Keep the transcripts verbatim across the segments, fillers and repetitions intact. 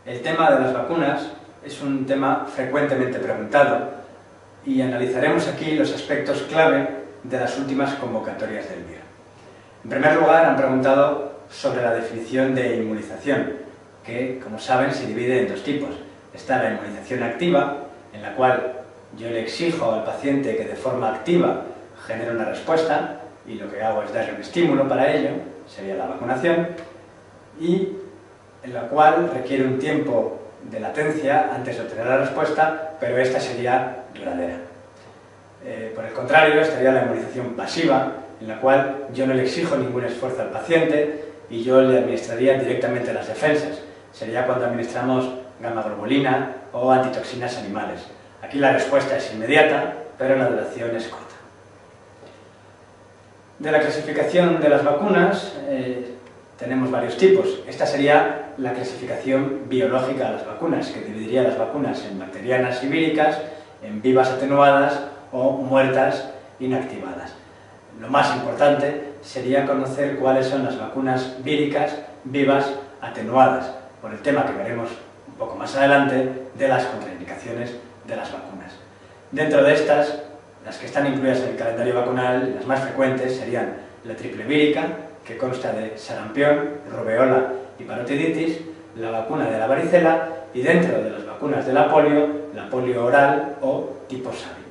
El tema de las vacunas es un tema frecuentemente preguntado y analizaremos aquí los aspectos clave de las últimas convocatorias del M I R. En primer lugar, han preguntado sobre la definición de inmunización, que, como saben, se divide en dos tipos. Está la inmunización activa, en la cual yo le exijo al paciente que de forma activa genere una respuesta, y lo que hago es darle un estímulo para ello, sería la vacunación, y en la cual requiere un tiempo de latencia antes de obtener la respuesta, pero esta sería duradera. Eh, por el contrario, estaría la inmunización pasiva, en la cual yo no le exijo ningún esfuerzo al paciente y yo le administraría directamente las defensas. Sería cuando administramos gamma-globulina o antitoxinas animales. Aquí la respuesta es inmediata, pero la duración es corta. De la clasificación de las vacunas eh, tenemos varios tipos. Esta sería la clasificación biológica de las vacunas, que dividiría las vacunas en bacterianas y víricas, en vivas atenuadas o muertas inactivadas. Lo más importante sería conocer cuáles son las vacunas víricas vivas atenuadas, por el tema que veremos un poco más adelante de las contraindicaciones de las vacunas. Dentro de estas, las que están incluidas en el calendario vacunal, las más frecuentes serían la triple vírica, que consta de sarampión, rubeola y parotiditis, la vacuna de la varicela y dentro de las vacunas de la polio, la polio oral o tipo SARI.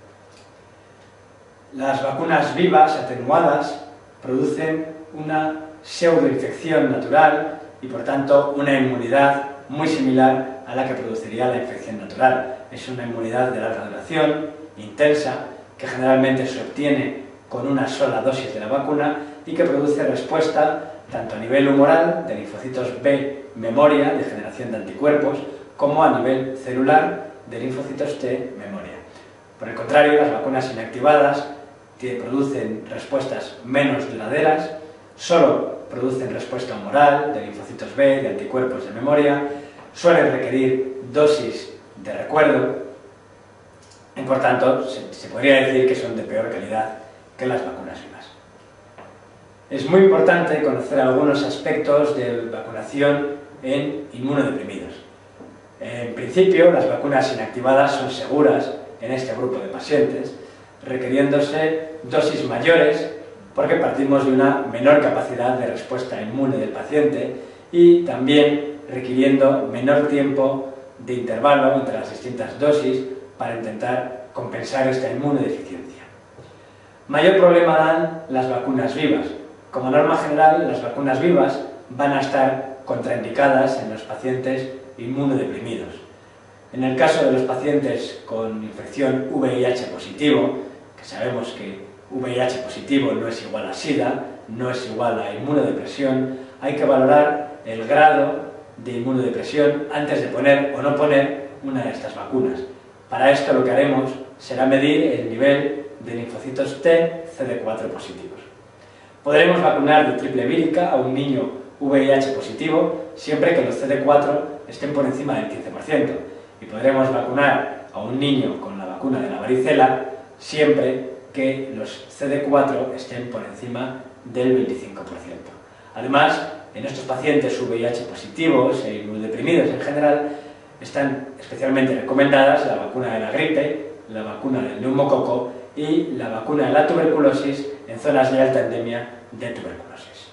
Las vacunas vivas atenuadas producen una pseudoinfección natural y por tanto una inmunidad muy similar a la que produciría la infección natural. Es una inmunidad de larga duración, intensa, que generalmente se obtiene con una sola dosis de la vacuna y que produce respuesta tanto a nivel humoral, de linfocitos B, memoria, de generación de anticuerpos, como a nivel celular, de linfocitos T, memoria. Por el contrario, las vacunas inactivadas producen respuestas menos duraderas, solo producen respuesta humoral, de linfocitos B, de anticuerpos de memoria, suelen requerir dosis de recuerdo y por tanto se, se podría decir que son de peor calidad que las vacunas vivas. Es muy importante conocer algunos aspectos de vacunación en inmunodeprimidos. En principio, las vacunas inactivadas son seguras en este grupo de pacientes, requiriéndose dosis mayores porque partimos de una menor capacidad de respuesta inmune del paciente y también requiriendo menor tiempo de intervalo entre las distintas dosis para intentar compensar esta inmunodeficiencia. Mayor problema dan las vacunas vivas. Como norma general, las vacunas vivas van a estar contraindicadas en los pacientes inmunodeprimidos. En el caso de los pacientes con infección V I H positivo, que sabemos que V I H positivo no es igual a SIDA, no es igual a inmunodepresión, hay que valorar el grado de inmunodepresión antes de poner o no poner una de estas vacunas. Para esto lo que haremos será medir el nivel de linfocitos T C D cuatro positivos. Podremos vacunar de triple vírica a un niño V I H positivo siempre que los C D cuatro estén por encima del quince por ciento y podremos vacunar a un niño con la vacuna de la varicela siempre que los C D cuatro estén por encima del veinticinco por ciento. Además, en estos pacientes V I H positivos e inmunodeprimidos en general, están especialmente recomendadas la vacuna de la gripe, la vacuna del neumococo y la vacuna de la tuberculosis en zonas de alta endemia de tuberculosis.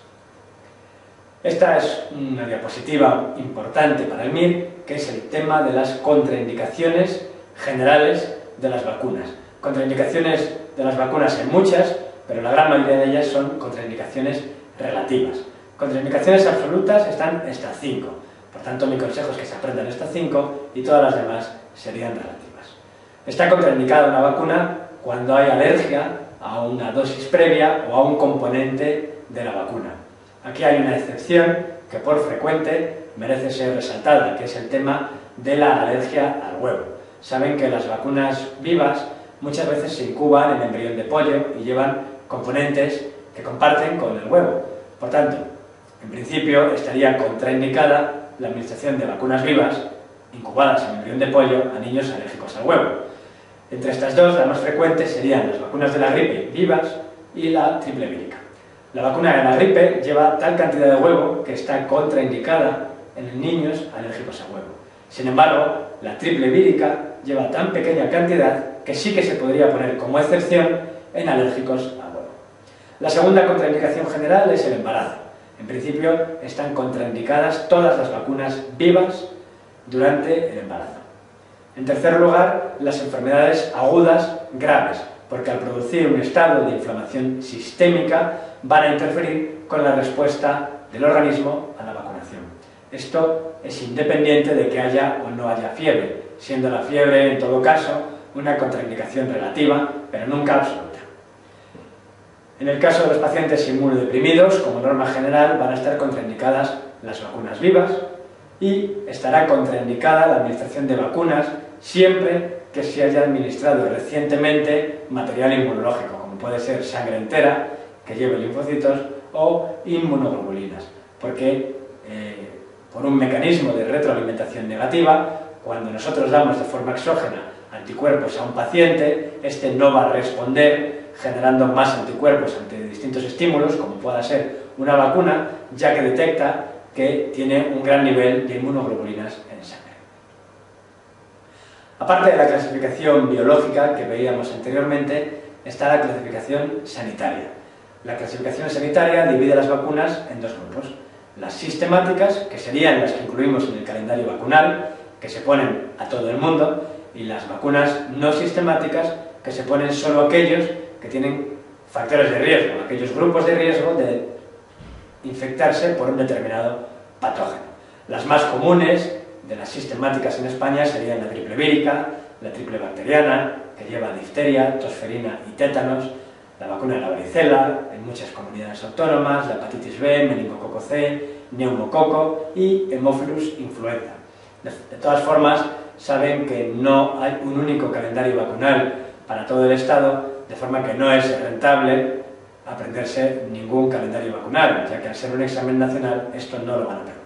Esta es una diapositiva importante para el M I R, que es el tema de las contraindicaciones generales de las vacunas. Contraindicaciones de las vacunas hay muchas, pero la gran mayoría de ellas son contraindicaciones relativas. Contraindicaciones absolutas están estas cinco. Por tanto, mi consejo es que se aprendan estas cinco y todas las demás serían relativas. Está contraindicada una vacuna cuando hay alergia a una dosis previa o a un componente de la vacuna. Aquí hay una excepción que por frecuente merece ser resaltada, que es el tema de la alergia al huevo. Saben que las vacunas vivas muchas veces se incuban en embrión de pollo y llevan componentes que comparten con el huevo. Por tanto, en principio estaría contraindicada la administración de vacunas vivas incubadas en embrión de pollo a niños alérgicos al huevo. Entre estas dos, las más frecuentes serían las vacunas de la gripe vivas y la triple vírica. La vacuna de la gripe lleva tal cantidad de huevo que está contraindicada en niños alérgicos a huevo. Sin embargo, la triple vírica lleva tan pequeña cantidad que sí que se podría poner como excepción en alérgicos a huevo. La segunda contraindicación general es el embarazo. En principio, están contraindicadas todas las vacunas vivas durante el embarazo. En tercer lugar, las enfermedades agudas graves, porque al producir un estado de inflamación sistémica van a interferir con la respuesta del organismo a la vacunación. Esto es independiente de que haya o no haya fiebre, siendo la fiebre, en todo caso, una contraindicación relativa, pero nunca absoluta. En el caso de los pacientes inmunodeprimidos, como norma general, van a estar contraindicadas las vacunas vivas y estará contraindicada la administración de vacunas siempre que se haya administrado recientemente material inmunológico, como puede ser sangre entera, que lleve linfocitos, o inmunoglobulinas, porque eh, por un mecanismo de retroalimentación negativa, cuando nosotros damos de forma exógena anticuerpos a un paciente, este no va a responder generando más anticuerpos ante distintos estímulos, como pueda ser una vacuna, ya que detecta que tiene un gran nivel de inmunoglobulinas en sangre. Aparte de la clasificación biológica que veíamos anteriormente, está la clasificación sanitaria. La clasificación sanitaria divide las vacunas en dos grupos. Las sistemáticas, que serían las que incluimos en el calendario vacunal, que se ponen a todo el mundo, y las vacunas no sistemáticas, que se ponen solo a aquellos que tienen factores de riesgo, aquellos grupos de riesgo de infectarse por un determinado patógeno. Las más comunes de las sistemáticas en España serían la triple vírica, la triple bacteriana, que lleva difteria, tosferina y tétanos, la vacuna de la varicela, en muchas comunidades autónomas, la hepatitis B, meningococo C, neumococo y hemófilus influenza. De, de todas formas, saben que no hay un único calendario vacunal para todo el Estado, de forma que no es rentable aprenderse ningún calendario vacunal, ya que al ser un examen nacional esto no lo van a preguntar.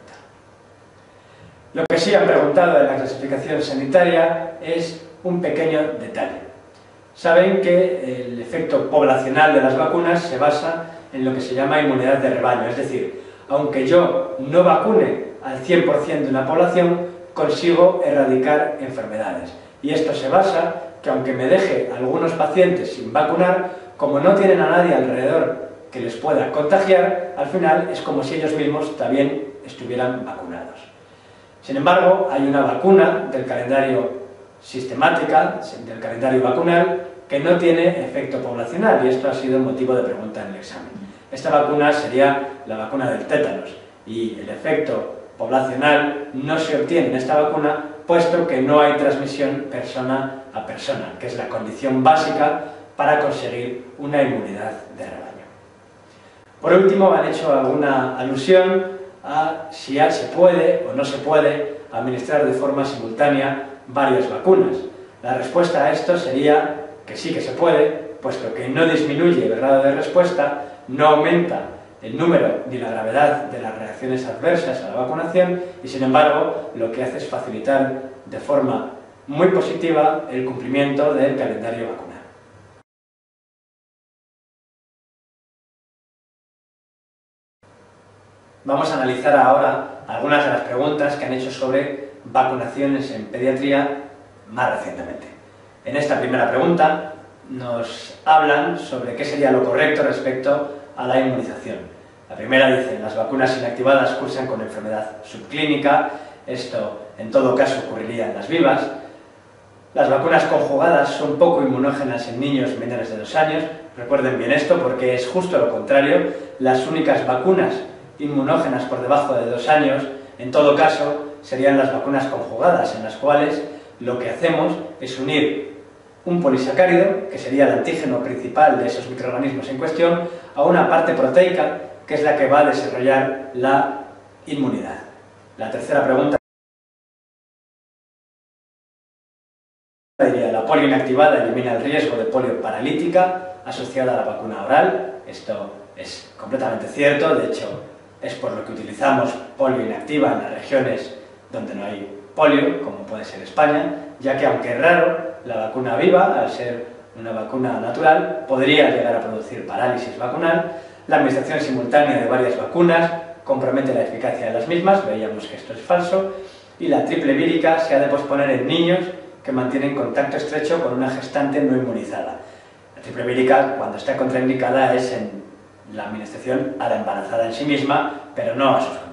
Lo que sí han preguntado en la clasificación sanitaria es un pequeño detalle. Saben que el efecto poblacional de las vacunas se basa en lo que se llama inmunidad de rebaño, es decir, aunque yo no vacune al cien por cien de una población, consigo erradicar enfermedades. Y esto se basa que aunque me deje a algunos pacientes sin vacunar, como no tienen a nadie alrededor que les pueda contagiar, al final es como si ellos mismos también estuvieran vacunados. Sin embargo, hay una vacuna del calendario sistemática, del calendario vacunal, que no tiene efecto poblacional, y esto ha sido motivo de pregunta en el examen. Esta vacuna sería la vacuna del tétanos, y el efecto poblacional no se obtiene en esta vacuna, puesto que no hay transmisión persona a persona, que es la condición básica para conseguir una inmunidad de rebaño. Por último, han hecho alguna alusión a si ya se puede o no se puede administrar de forma simultánea varias vacunas. La respuesta a esto sería que sí que se puede, puesto que no disminuye el grado de respuesta, no aumenta el número ni la gravedad de las reacciones adversas a la vacunación y, sin embargo, lo que hace es facilitar de forma muy positiva el cumplimiento del calendario vacunal. Vamos a analizar ahora algunas de las preguntas que han hecho sobre vacunaciones en pediatría más recientemente. En esta primera pregunta nos hablan sobre qué sería lo correcto respecto a la inmunización. La primera dice, las vacunas inactivadas cursan con enfermedad subclínica, esto en todo caso ocurriría en las vivas. Las vacunas conjugadas son poco inmunógenas en niños menores de dos años, recuerden bien esto porque es justo lo contrario, las únicas vacunas inmunógenas por debajo de dos años, en todo caso, serían las vacunas conjugadas, en las cuales lo que hacemos es unir un polisacárido, que sería el antígeno principal de esos microorganismos en cuestión, a una parte proteica, que es la que va a desarrollar la inmunidad. La tercera pregunta diría, la polio inactivada elimina el riesgo de polio paralítica asociada a la vacuna oral. Esto es completamente cierto, de hecho, es por lo que utilizamos polio inactiva en las regiones donde no hay polio, como puede ser España, ya que aunque es raro, la vacuna viva, al ser una vacuna natural, podría llegar a producir parálisis vacunal. La administración simultánea de varias vacunas compromete la eficacia de las mismas, veíamos que esto es falso, y la triple vírica se ha de posponer en niños que mantienen contacto estrecho con una gestante no inmunizada. La triple vírica, cuando está contraindicada, es en la administración a la embarazada en sí misma, pero no a sus contactos.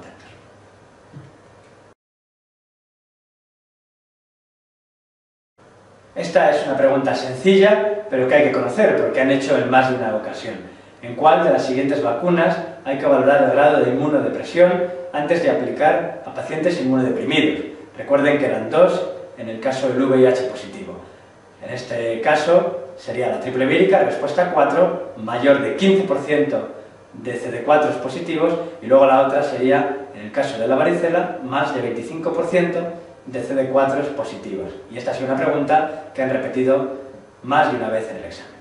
Esta es una pregunta sencilla, pero que hay que conocer, porque han hecho en más de una ocasión. ¿En cuál de las siguientes vacunas hay que valorar el grado de inmunodepresión antes de aplicar a pacientes inmunodeprimidos? Recuerden que eran dos en el caso del V I H positivo. En este caso sería la triple vírica, respuesta cuatro, mayor de quince por ciento de C D cuatro positivos, y luego la otra sería, en el caso de la varicela, más de veinticinco por ciento de C D cuatro positivos. Y esta ha sido una pregunta que han repetido más de una vez en el examen.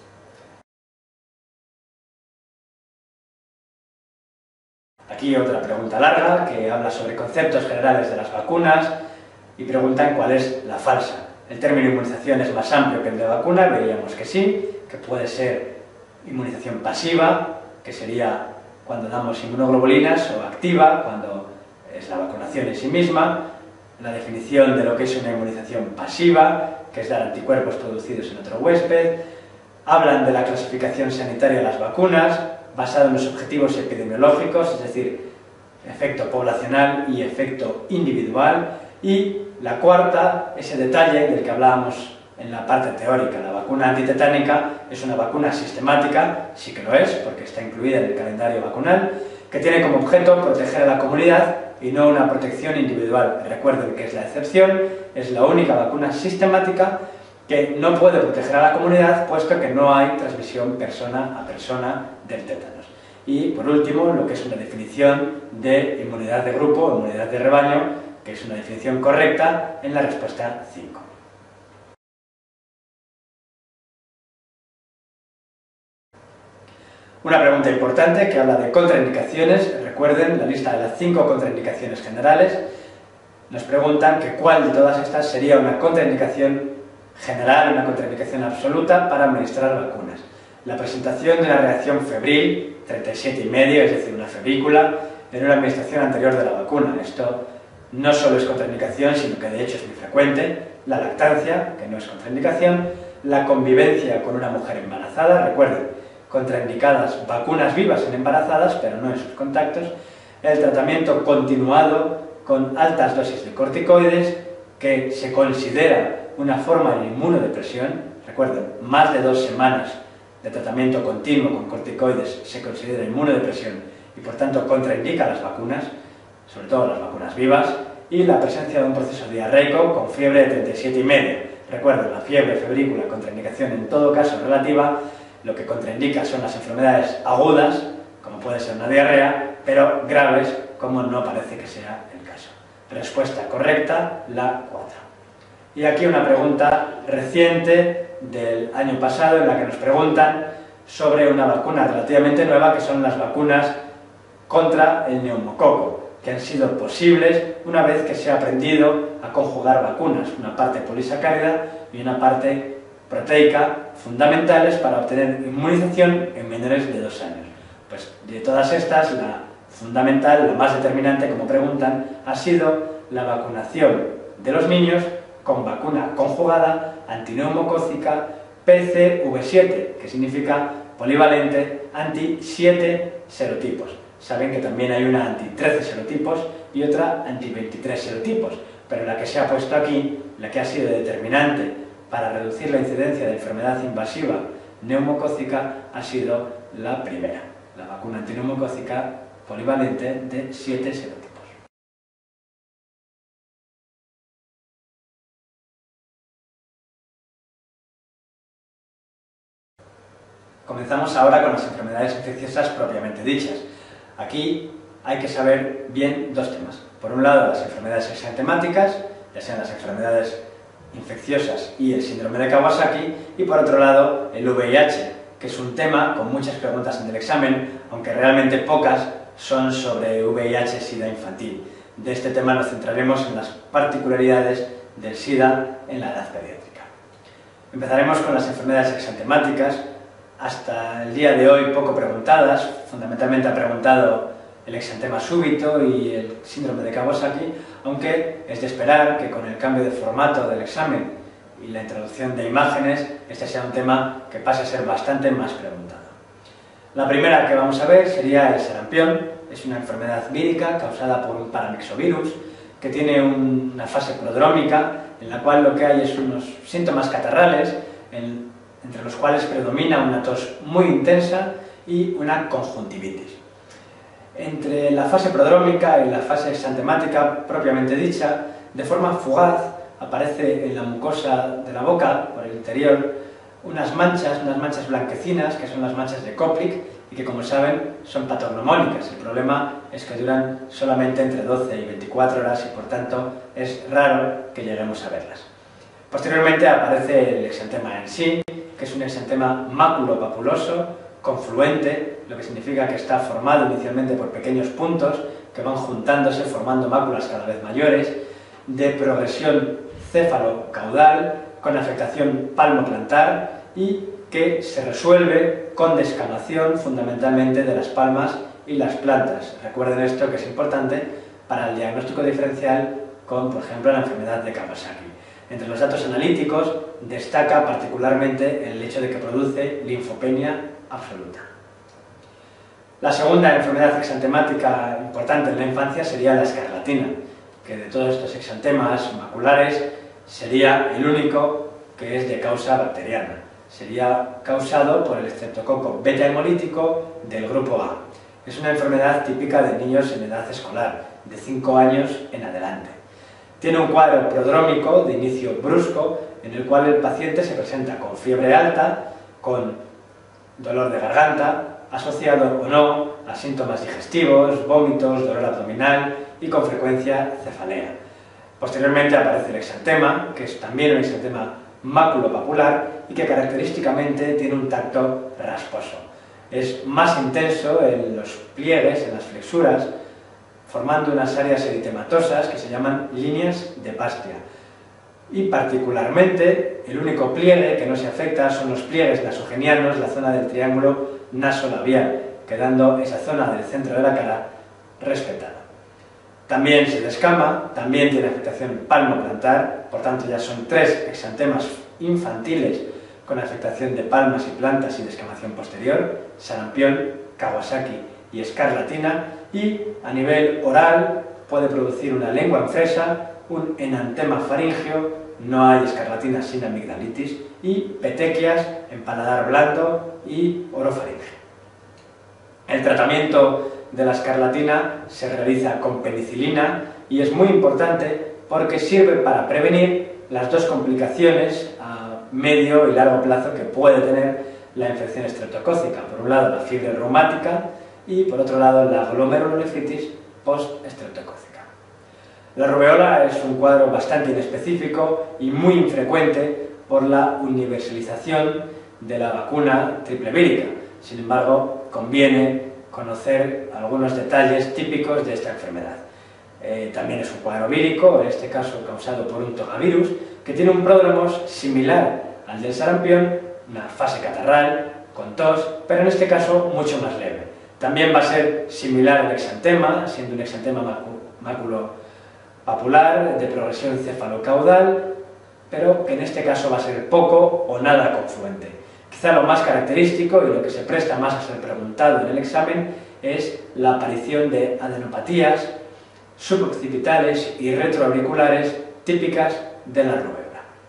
Aquí otra pregunta larga que habla sobre conceptos generales de las vacunas y preguntan cuál es la falsa. El término inmunización es más amplio que el de vacuna, veíamos que sí, que puede ser inmunización pasiva, que sería cuando damos inmunoglobulinas, o activa, cuando es la vacunación en sí misma, la definición de lo que es una inmunización pasiva, que es dar anticuerpos producidos en otro huésped. Hablan de la clasificación sanitaria de las vacunas, basado en los objetivos epidemiológicos, es decir, efecto poblacional y efecto individual. Y la cuarta, ese detalle del que hablábamos en la parte teórica, la vacuna antitetánica es una vacuna sistemática, sí que lo es, porque está incluida en el calendario vacunal, que tiene como objeto proteger a la comunidad y no una protección individual. Recuerden que es la excepción, es la única vacuna sistemática que no puede proteger a la comunidad, puesto que no hay transmisión persona a persona del tétanos. Y, por último, lo que es una definición de inmunidad de grupo o inmunidad de rebaño, que es una definición correcta en la respuesta cinco. Una pregunta importante que habla de contraindicaciones. Recuerden la lista de las cinco contraindicaciones generales. Nos preguntan que cuál de todas estas sería una contraindicación general, una contraindicación absoluta para administrar vacunas. La presentación de una reacción febril, treinta y siete y medio, es decir, una febrícula, en una administración anterior de la vacuna. Esto no solo es contraindicación, sino que de hecho es muy frecuente. La lactancia, que no es contraindicación. La convivencia con una mujer embarazada, recuerden, contraindicadas vacunas vivas en embarazadas, pero no en sus contactos. El tratamiento continuado con altas dosis de corticoides, que se considera una forma de inmunodepresión. Recuerden, más de dos semanas de tratamiento continuo con corticoides se considera inmunodepresión y por tanto contraindica las vacunas, sobre todo las vacunas vivas. Y la presencia de un proceso diarreico con fiebre de treinta y siete y medio. Recuerden, la fiebre febrícula, contraindicación en todo caso relativa. Lo que contraindica son las enfermedades agudas, como puede ser una diarrea, pero graves, como no parece que sea el caso. Respuesta correcta, la cuatro. Y aquí una pregunta reciente del año pasado en la que nos preguntan sobre una vacuna relativamente nueva, que son las vacunas contra el neumococo, que han sido posibles una vez que se ha aprendido a conjugar vacunas, una parte polisacárida y una parte proteica, fundamentales para obtener inmunización en menores de dos años. Pues de todas estas, la fundamental, la más determinante, como preguntan, ha sido la vacunación de los niños con vacuna conjugada antineumocócica P C V siete, que significa polivalente anti siete serotipos. Saben que también hay una anti trece serotipos y otra anti veintitrés serotipos, pero la que se ha puesto aquí, la que ha sido determinante para reducir la incidencia de enfermedad invasiva neumocócica, ha sido la primera, la vacuna antineumocócica polivalente de siete serotipos. Comenzamos ahora con las enfermedades infecciosas propiamente dichas. Aquí hay que saber bien dos temas. Por un lado, las enfermedades exantemáticas, ya sean las enfermedades infecciosas y el síndrome de Kawasaki, y por otro lado el V I H, que es un tema con muchas preguntas en el examen, aunque realmente pocas son sobre V I H SIDA infantil. De este tema nos centraremos en las particularidades del SIDA en la edad pediátrica. Empezaremos con las enfermedades exantemáticas, hasta el día de hoy poco preguntadas. Fundamentalmente ha preguntado el exantema súbito y el síndrome de Kawasaki, aunque es de esperar que con el cambio de formato del examen y la introducción de imágenes, este sea un tema que pase a ser bastante más preguntado. La primera que vamos a ver sería el sarampión. Es una enfermedad vírica causada por un paramyxovirus que tiene una fase prodrómica en la cual lo que hay es unos síntomas catarrales en, entre los cuales predomina una tos muy intensa y una conjuntivitis. Entre la fase prodrómica y la fase exantemática propiamente dicha, de forma fugaz aparece en la mucosa de la boca, por el interior, unas manchas, unas manchas blanquecinas, que son las manchas de Koplik, y que, como saben, son patognomónicas. El problema es que duran solamente entre doce y veinticuatro horas y, por tanto, es raro que lleguemos a verlas. Posteriormente aparece el exantema en sí, que es un exantema máculo-papuloso, confluente, lo que significa que está formado inicialmente por pequeños puntos que van juntándose formando máculas cada vez mayores, de progresión céfalo-caudal, con afectación palmo-plantar y que se resuelve con descamación fundamentalmente de las palmas y las plantas. Recuerden esto, que es importante para el diagnóstico diferencial con, por ejemplo, la enfermedad de Kawasaki. Entre los datos analíticos destaca particularmente el hecho de que produce linfopenia absoluta. La segunda enfermedad exantemática importante en la infancia sería la escarlatina, que de todos estos exantemas maculares sería el único que es de causa bacteriana. Sería causado por el estreptococo beta hemolítico del grupo A. Es una enfermedad típica de niños en edad escolar, de cinco años en adelante. Tiene un cuadro prodrómico de inicio brusco, en el cual el paciente se presenta con fiebre alta, con dolor de garganta, asociado o no a síntomas digestivos, vómitos, dolor abdominal y con frecuencia cefalea. Posteriormente aparece el exantema, que es también un exantema máculo-papular y que característicamente tiene un tacto rasposo. Es más intenso en los pliegues, en las flexuras, formando unas áreas eritematosas que se llaman líneas de Bastia. Y particularmente, el único pliegue que no se afecta son los pliegues nasogenianos, la zona del triángulo nasolabial, quedando esa zona del centro de la cara respetada. También se descama, también tiene afectación palmo-plantar, por tanto ya son tres exantemas infantiles con afectación de palmas y plantas y descamación posterior, sarampión, Kawasaki y escarlatina, y a nivel oral puede producir una lengua en fresa, un enantema faríngeo, no hay escarlatina sin amigdalitis, y petequias en paladar blando y orofaringeo. El tratamiento de la escarlatina se realiza con penicilina y es muy importante porque sirve para prevenir las dos complicaciones a medio y largo plazo que puede tener la infección estreptocócica. Por un lado, la fiebre reumática y, por otro lado, la glomerulonefritis post-estreptocócica. La rubeola es un cuadro bastante inespecífico y muy infrecuente por la universalización de la vacuna triple vírica. Sin embargo, conviene conocer algunos detalles típicos de esta enfermedad. Eh, también es un cuadro vírico, en este caso causado por un togavirus, que tiene un pródromo similar al del sarampión, una fase catarral, con tos, pero en este caso mucho más leve. También va a ser similar al exantema, siendo un exantema máculo-papular de progresión cefalocaudal, pero que en este caso va a ser poco o nada confluente. Quizá lo más característico y lo que se presta más a ser preguntado en el examen es la aparición de adenopatías suboccipitales y retroauriculares típicas de la rubéola.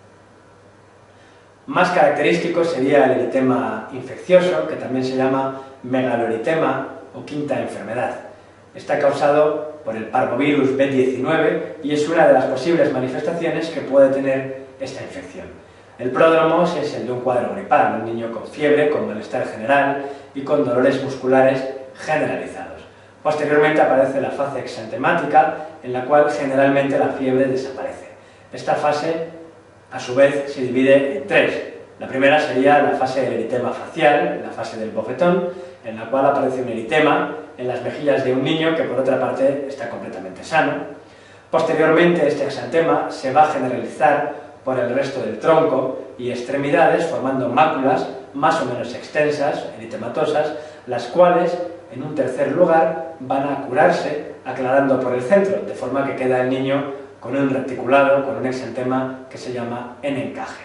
Más característico sería el eritema infeccioso, que también se llama megaloeritema o quinta enfermedad. Está causado por el parvovirus B diecinueve y es una de las posibles manifestaciones que puede tener esta infección. El pródromo es el de un cuadro gripal, un niño con fiebre, con malestar general y con dolores musculares generalizados. Posteriormente aparece la fase exantemática, en la cual generalmente la fiebre desaparece. Esta fase, a su vez, se divide en tres. La primera sería la fase del eritema facial, la fase del bofetón, en la cual aparece un eritema en las mejillas de un niño que, por otra parte, está completamente sano. Posteriormente, este exantema se va a generalizar por el resto del tronco y extremidades, formando máculas más o menos extensas, eritematosas, las cuales, en un tercer lugar, van a curarse aclarando por el centro, de forma que queda el niño con un reticulado, con un exantema que se llama en encaje.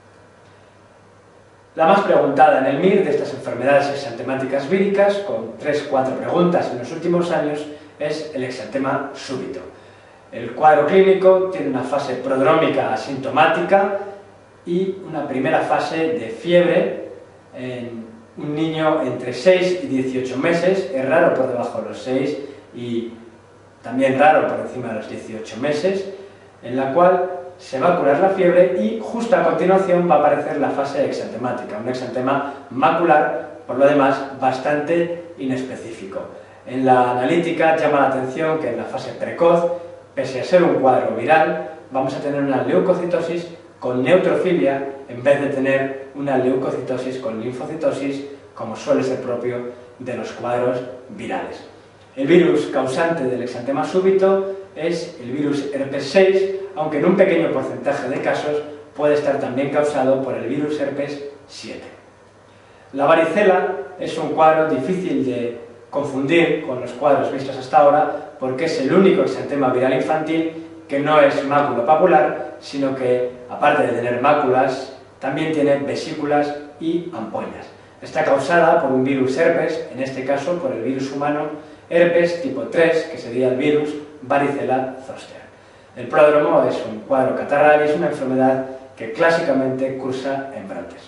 La más preguntada en el M I R de estas enfermedades exantemáticas víricas, con tres cuatro preguntas en los últimos años, es el exantema súbito. El cuadro clínico tiene una fase prodrómica asintomática y una primera fase de fiebre en un niño entre seis y dieciocho meses, es raro por debajo de los seis y también raro por encima de los dieciocho meses, en la cual se va a curar la fiebre y justo a continuación va a aparecer la fase exantemática, un exantema macular, por lo demás bastante inespecífico. En la analítica llama la atención que en la fase precoz, pese a ser un cuadro viral, vamos a tener una leucocitosis con neutrofilia en vez de tener una leucocitosis con linfocitosis, como suele ser propio de los cuadros virales. El virus causante del exantema súbito es el virus herpes seis, aunque en un pequeño porcentaje de casos puede estar también causado por el virus herpes siete. La varicela es un cuadro difícil de confundir con los cuadros vistos hasta ahora porque es el único exantema viral infantil que no es máculo-papular, sino que, aparte de tener máculas, también tiene vesículas y ampollas. Está causada por un virus herpes, en este caso por el virus humano herpes tipo tres, que sería el virus varicela zoster. El pródromo es un cuadro catarral y es una enfermedad que clásicamente cursa en brotes.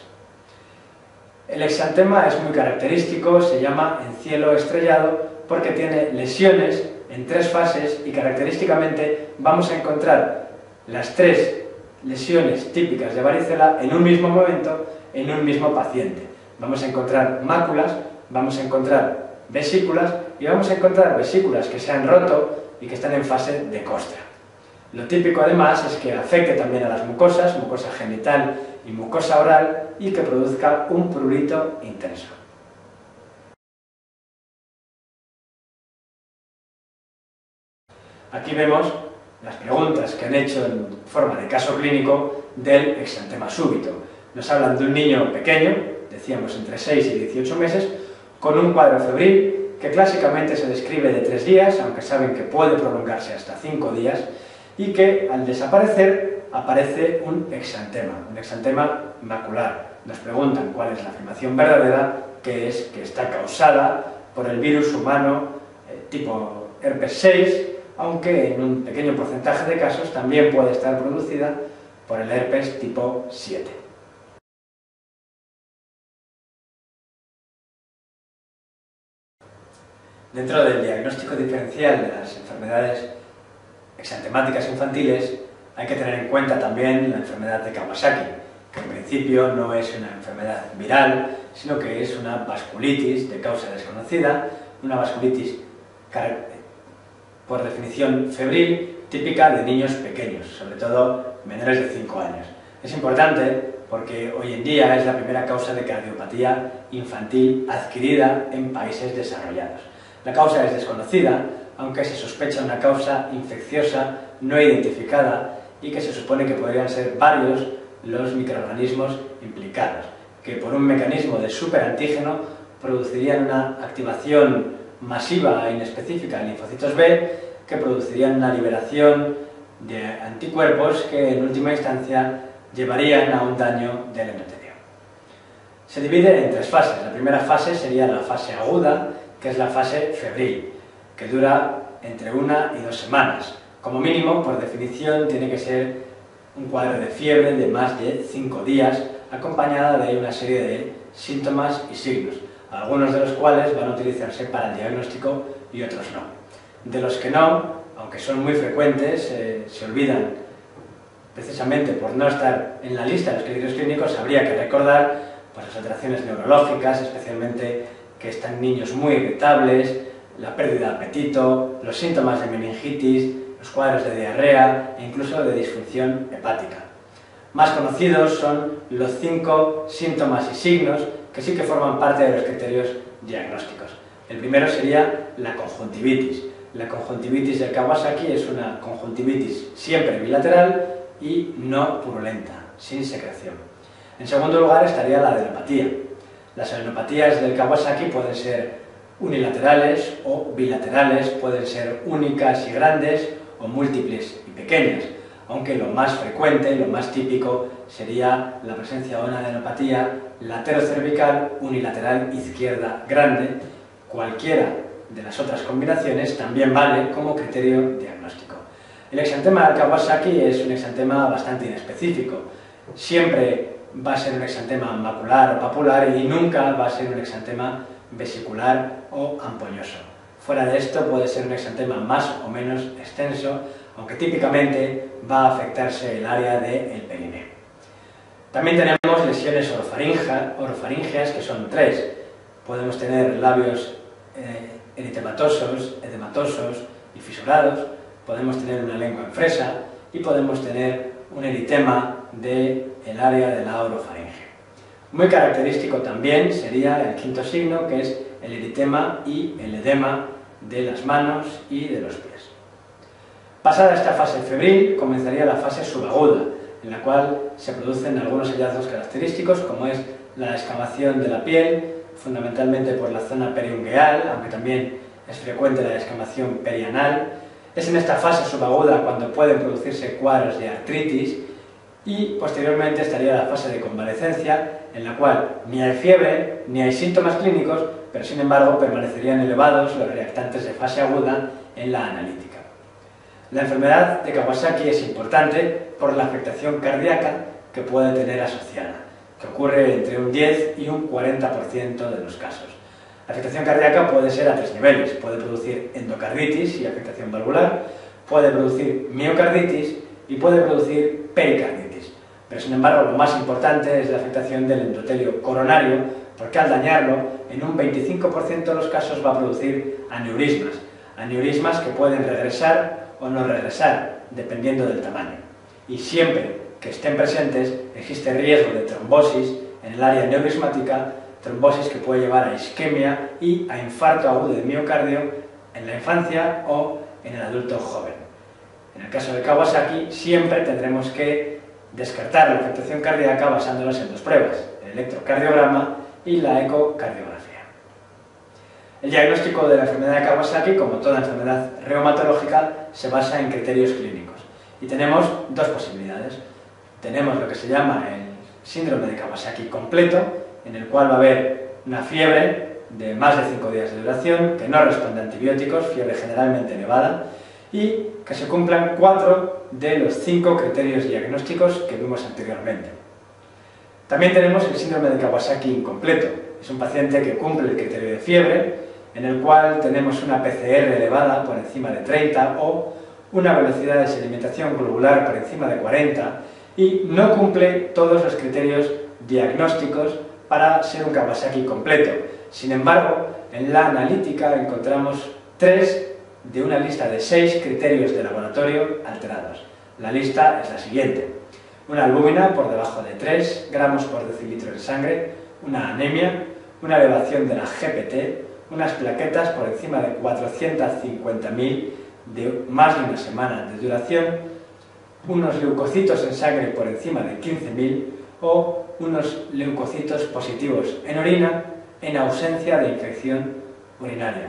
El exantema es muy característico, se llama encielo estrellado porque tiene lesiones en tres fases y característicamente vamos a encontrar las tres lesiones típicas de varicela en un mismo momento, en un mismo paciente. Vamos a encontrar máculas, vamos a encontrar vesículas y vamos a encontrar vesículas que se han roto y que están en fase de costra. Lo típico además es que afecte también a las mucosas, mucosa genital y mucosa oral, y que produzca un prurito intenso. Aquí vemos las preguntas que han hecho en forma de caso clínico del exantema súbito. Nos hablan de un niño pequeño, decíamos entre seis y dieciocho meses, con un cuadro febril que clásicamente se describe de tres días, aunque saben que puede prolongarse hasta cinco días, y que al desaparecer aparece un exantema, un exantema macular. Nos preguntan cuál es la afirmación verdadera, que es que está causada por el virus humano eh, tipo herpes seis, aunque en un pequeño porcentaje de casos también puede estar producida por el herpes tipo siete. Dentro del diagnóstico diferencial de las enfermedades exantemáticas infantiles hay que tener en cuenta también la enfermedad de Kawasaki, que en principio no es una enfermedad viral, sino que es una vasculitis de causa desconocida, una vasculitis por definición febril, típica de niños pequeños, sobre todo menores de cinco años. Es importante porque hoy en día es la primera causa de cardiopatía infantil adquirida en países desarrollados. La causa es desconocida, aunque se sospecha una causa infecciosa no identificada y que se supone que podrían ser varios los microorganismos implicados, que por un mecanismo de superantígeno producirían una activación masiva e inespecífica de linfocitos B que producirían una liberación de anticuerpos que en última instancia llevarían a un daño del endotelio. Se divide en tres fases. La primera fase sería la fase aguda, que es la fase febril, que dura entre una y dos semanas. Como mínimo, por definición, tiene que ser un cuadro de fiebre de más de cinco días, acompañada de una serie de síntomas y signos, algunos de los cuales van a utilizarse para el diagnóstico y otros no. De los que no, aunque son muy frecuentes, eh, se olvidan precisamente por no estar en la lista de los criterios clínicos. Habría que recordar pues, las alteraciones neurológicas, especialmente que están niños muy irritables, la pérdida de apetito, los síntomas de meningitis, los cuadros de diarrea e incluso de disfunción hepática. Más conocidos son los cinco síntomas y signos que sí que forman parte de los criterios diagnósticos. El primero sería la conjuntivitis. La conjuntivitis del Kawasaki es una conjuntivitis siempre bilateral y no purulenta, sin secreción. En segundo lugar estaría la adenopatía. Las adenopatías del Kawasaki pueden ser unilaterales o bilaterales, pueden ser únicas y grandes o múltiples y pequeñas, aunque lo más frecuente, lo más típico, sería la presencia de una adenopatía laterocervical unilateral izquierda grande. Cualquiera de las otras combinaciones también vale como criterio diagnóstico. El exantema del Kawasaki es un exantema bastante inespecífico. Siempre va a ser un exantema macular o papular y nunca va a ser un exantema vesicular o ampolloso. Fuera de esto puede ser un exantema más o menos extenso, aunque típicamente va a afectarse el área del perineo. También tenemos lesiones orofaringeas, que son tres. Podemos tener labios eh, eritematosos, edematosos y fisurados, podemos tener una lengua en fresa y podemos tener un eritema del área de la orofaringe. Muy característico también sería el quinto signo, que es el eritema y el edema de las manos y de los pies. Pasada esta fase febril, comenzaría la fase subaguda, en la cual se producen algunos hallazgos característicos, como es la descamación de la piel, fundamentalmente por la zona periungueal, aunque también es frecuente la descamación perianal. Es en esta fase subaguda cuando pueden producirse cuadros de artritis, y posteriormente estaría la fase de convalecencia, en la cual ni hay fiebre ni hay síntomas clínicos, pero sin embargo permanecerían elevados los reactantes de fase aguda en la analítica. La enfermedad de Kawasaki es importante por la afectación cardíaca que puede tener asociada, que ocurre entre un diez y un cuarenta por ciento de los casos. La afectación cardíaca puede ser a tres niveles: puede producir endocarditis y afectación valvular, puede producir miocarditis y puede producir pericarditis. Pero sin embargo lo más importante es la afectación del endotelio coronario, porque al dañarlo, en un veinticinco por ciento de los casos va a producir aneurismas, aneurismas que pueden regresar o no regresar, dependiendo del tamaño. Y siempre que estén presentes, existe riesgo de trombosis en el área neurismática, trombosis que puede llevar a isquemia y a infarto agudo de miocardio en la infancia o en el adulto joven. En el caso de Kawasaki, siempre tendremos que descartar la afectación cardíaca basándonos en dos pruebas: el electrocardiograma y la ecocardiografía. El diagnóstico de la enfermedad de Kawasaki, como toda enfermedad reumatológica, se basa en criterios clínicos. Y tenemos dos posibilidades. Tenemos lo que se llama el síndrome de Kawasaki completo, en el cual va a haber una fiebre de más de cinco días de duración, que no responde a antibióticos, fiebre generalmente elevada, y que se cumplan cuatro de los cinco criterios diagnósticos que vimos anteriormente. También tenemos el síndrome de Kawasaki incompleto. Es un paciente que cumple el criterio de fiebre, en el cual tenemos una P C R elevada por encima de treinta o una velocidad de sedimentación globular por encima de cuarenta, y no cumple todos los criterios diagnósticos para ser un Kawasaki completo. Sin embargo, en la analítica encontramos tres de una lista de seis criterios de laboratorio alterados. La lista es la siguiente: una albúmina por debajo de tres gramos por decilitro de sangre, una anemia, una elevación de la G P T, unas plaquetas por encima de cuatrocientas cincuenta mil de más de una semana de duración, unos leucocitos en sangre por encima de quince mil o unos leucocitos positivos en orina en ausencia de infección urinaria.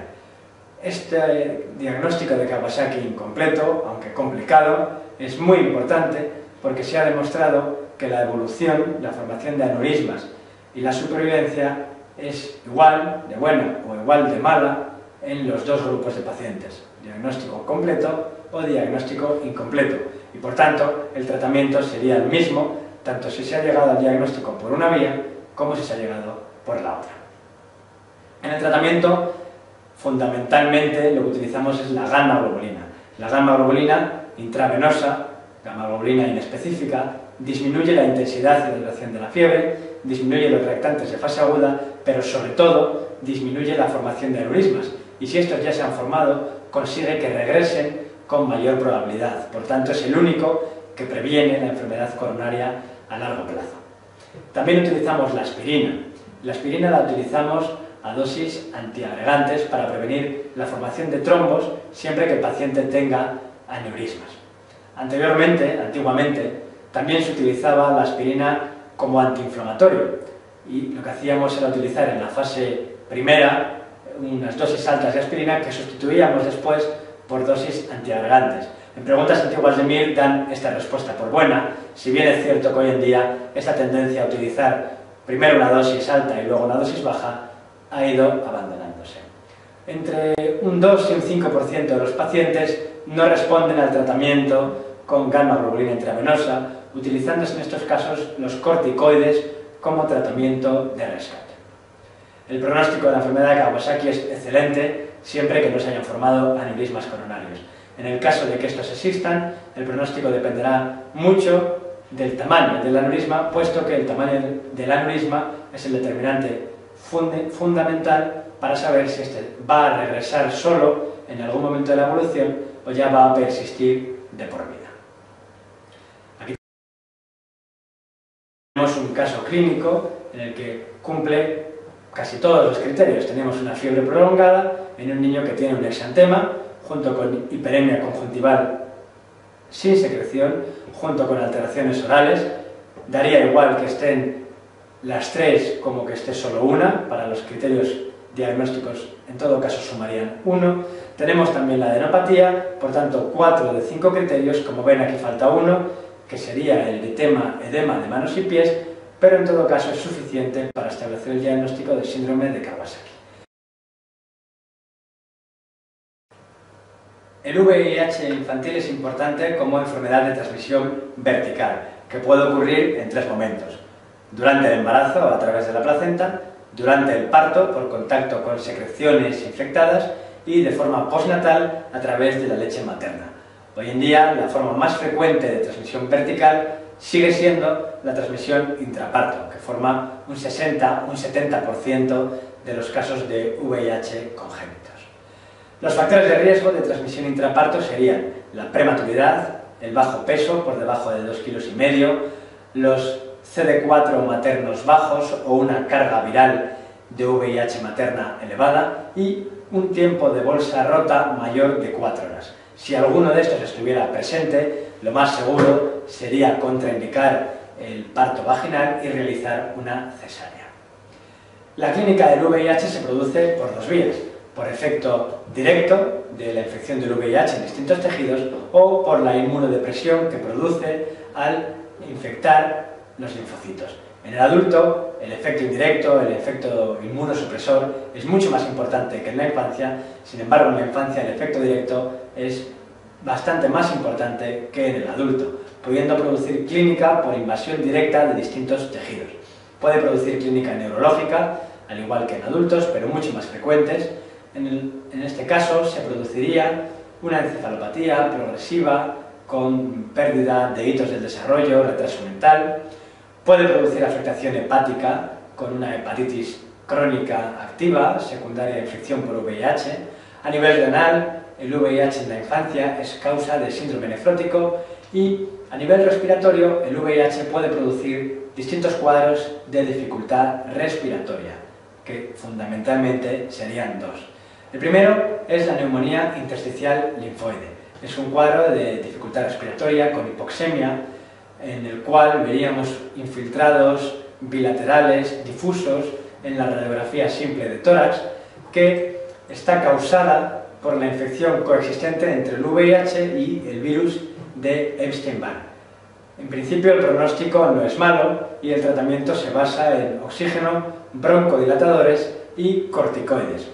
Este diagnóstico de Kawasaki incompleto, aunque complicado, es muy importante porque se ha demostrado que la evolución, la formación de aneurismas y la supervivencia es igual de buena o igual de mala en los dos grupos de pacientes: diagnóstico completo o diagnóstico incompleto. Y por tanto, el tratamiento sería el mismo, tanto si se ha llegado al diagnóstico por una vía como si se ha llegado por la otra. En el tratamiento, fundamentalmente lo que utilizamos es la gamma globulina. La gamma globulina intravenosa, gamma globulina inespecífica, disminuye la intensidad y la duración de la fiebre, disminuye los reactantes de fase aguda, pero sobre todo disminuye la formación de aneurismas. Y si estos ya se han formado, consigue que regresen con mayor probabilidad. Por tanto, es el único que previene la enfermedad coronaria a largo plazo. También utilizamos la aspirina. La aspirina la utilizamos a dosis antiagregantes para prevenir la formación de trombos siempre que el paciente tenga aneurismas. Anteriormente, antiguamente, también se utilizaba la aspirina como antiinflamatorio. y lo que hacíamos era utilizar en la fase primera unas dosis altas de aspirina que sustituíamos después por dosis antiagregantes. En preguntas antiguas de Mir dan esta respuesta por buena, si bien es cierto que hoy en día esta tendencia a utilizar primero una dosis alta y luego una dosis baja ha ido abandonándose. Entre un dos y un cinco por ciento de los pacientes no responden al tratamiento con gamma-globulina intravenosa, utilizándose en estos casos los corticoides como tratamiento de rescate. El pronóstico de la enfermedad de Kawasaki es excelente siempre que no se hayan formado aneurismas coronarios. En el caso de que estos existan, el pronóstico dependerá mucho del tamaño del aneurisma, puesto que el tamaño del aneurisma es el determinante fund- fundamental para saber si este va a regresar solo en algún momento de la evolución o ya va a persistir de por vida. Aquí tenemos un caso clínico en el que cumple casi todos los criterios. Tenemos una fiebre prolongada en un niño que tiene un exantema, junto con hiperemia conjuntival sin secreción, junto con alteraciones orales. Daría igual que estén las tres como que esté solo una, para los criterios diagnósticos en todo caso sumarían uno. Tenemos también la adenopatía, por tanto cuatro de cinco criterios, como ven aquí falta uno, que sería el eritema, edema de manos y pies, pero en todo caso es suficiente para establecer el diagnóstico del síndrome de Kawasaki. El V I H infantil es importante como enfermedad de transmisión vertical, que puede ocurrir en tres momentos: durante el embarazo a través de la placenta, durante el parto por contacto con secreciones infectadas y de forma postnatal a través de la leche materna. Hoy en día la forma más frecuente de transmisión vertical sigue siendo la transmisión intraparto, que forma un sesenta a un setenta por ciento de los casos de V I H congénitos. Los factores de riesgo de transmisión intraparto serían la prematuridad, el bajo peso por debajo de dos kilos y medio, los C D cuatro maternos bajos o una carga viral de V I H materna elevada y un tiempo de bolsa rota mayor de cuatro horas. Si alguno de estos estuviera presente, lo más seguro sería contraindicar el parto vaginal y realizar una cesárea. La clínica del V I H se produce por dos vías: por efecto directo de la infección del V I H en distintos tejidos o por la inmunodepresión que produce al infectar los linfocitos. En el adulto, el efecto indirecto, el efecto inmunosupresor es mucho más importante que en la infancia. Sin embargo, en la infancia el efecto directo es bastante más importante que en el adulto, pudiendo producir clínica por invasión directa de distintos tejidos. Puede producir clínica neurológica, al igual que en adultos, pero mucho más frecuentes. En, el, en este caso se produciría una encefalopatía progresiva con pérdida de hitos del desarrollo, retraso mental. Puede producir afectación hepática con una hepatitis crónica activa, secundaria a infección por V I H. A nivel renal, el V I H en la infancia es causa de síndrome nefrótico y a nivel respiratorio el V I H puede producir distintos cuadros de dificultad respiratoria, que fundamentalmente serían dos. El primero es la neumonía intersticial linfoide. Es un cuadro de dificultad respiratoria con hipoxemia, en el cual veríamos infiltrados bilaterales difusos en la radiografía simple de tórax, que está causada por la infección coexistente entre el V I H y el virus de Epstein-Barr. En principio el pronóstico no es malo y el tratamiento se basa en oxígeno, broncodilatadores y corticoides.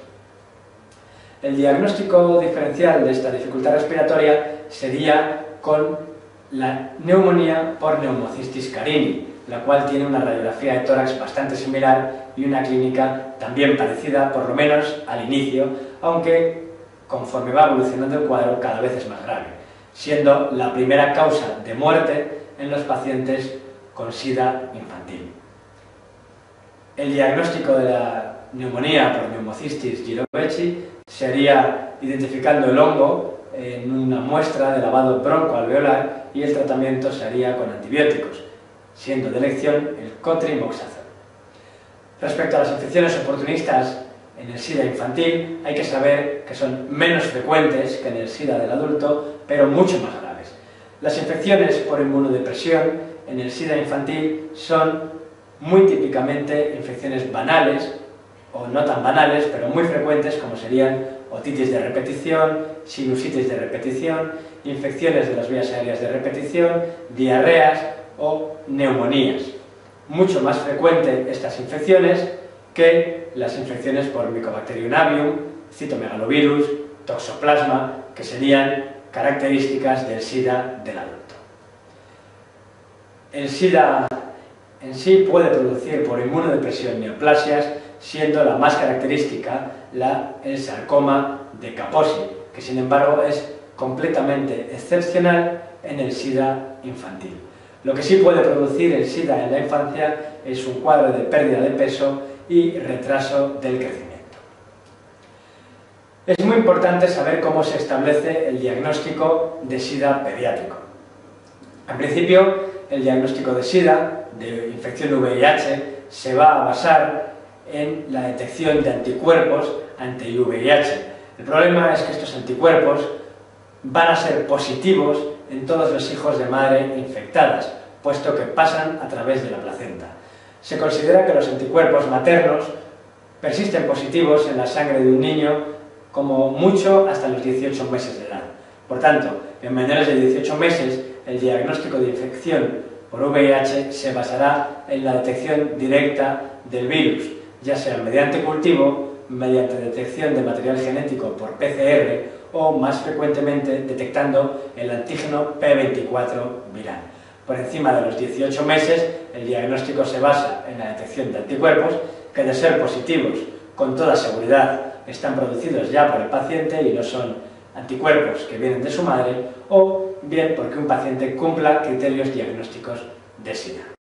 El diagnóstico diferencial de esta dificultad respiratoria sería con la neumonía por neumocistis carini, la cual tiene una radiografía de tórax bastante similar y una clínica también parecida, por lo menos al inicio, aunque conforme va evolucionando el cuadro cada vez es más grave, siendo la primera causa de muerte en los pacientes con SIDA infantil. El diagnóstico de la neumonía por neumocistis jirovecii sería identificando el hongo en una muestra de lavado broncoalveolar y el tratamiento se haría con antibióticos, siendo de elección el cotrimoxazol. Respecto a las infecciones oportunistas en el SIDA infantil, hay que saber que son menos frecuentes que en el SIDA del adulto, pero mucho más graves. Las infecciones por inmunodepresión en el SIDA infantil son muy típicamente infecciones banales, o no tan banales, pero muy frecuentes, como serían otitis de repetición, sinusitis de repetición, infecciones de las vías aéreas de repetición, diarreas o neumonías. Mucho más frecuente estas infecciones que las infecciones por Mycobacterium avium, citomegalovirus, toxoplasma, que serían características del SIDA del adulto. El SIDA en sí puede producir por inmunodepresión neoplasias, siendo la más característica la, el sarcoma de Kaposi, que sin embargo es completamente excepcional en el SIDA infantil. Lo que sí puede producir el SIDA en la infancia es un cuadro de pérdida de peso y retraso del crecimiento. Es muy importante saber cómo se establece el diagnóstico de SIDA pediátrico. En principio, el diagnóstico de SIDA, de infección V I H, se va a basar en la detección de anticuerpos ante V I H. El problema es que estos anticuerpos van a ser positivos en todos los hijos de madre infectadas, puesto que pasan a través de la placenta. Se considera que los anticuerpos maternos persisten positivos en la sangre de un niño como mucho hasta los dieciocho meses de edad. Por tanto, en menores de dieciocho meses, el diagnóstico de infección por V I H se basará en la detección directa del virus, ya sea mediante cultivo, mediante detección de material genético por P C R o, más frecuentemente, detectando el antígeno P veinticuatro viral. Por encima de los dieciocho meses, el diagnóstico se basa en la detección de anticuerpos que, de ser positivos, con toda seguridad están producidos ya por el paciente y no son anticuerpos que vienen de su madre, o bien porque un paciente cumpla criterios diagnósticos de SIDA.